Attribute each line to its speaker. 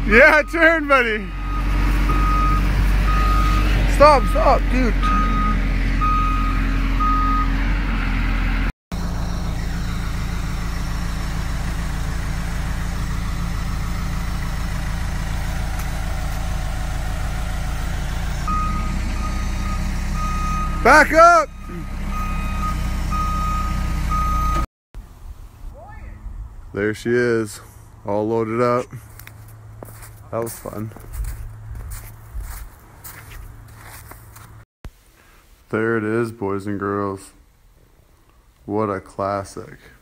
Speaker 1: Yeah, turn, buddy. Stop, dude. Back up! There she is, all loaded up. That was fun. There it is, boys and girls. What a classic.